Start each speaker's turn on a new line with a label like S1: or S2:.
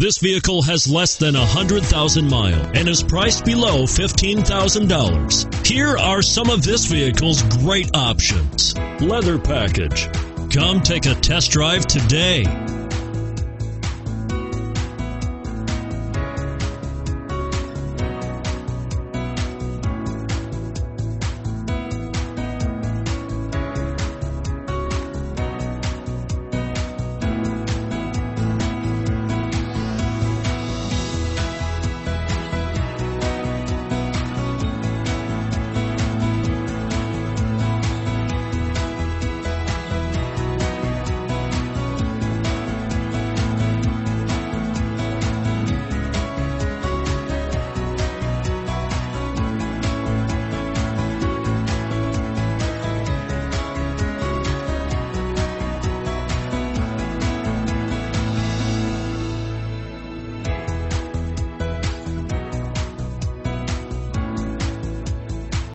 S1: This vehicle has less than 100,000 miles and is priced below $15,000. Here are some of this vehicle's great options: leather package. Come take a test drive today.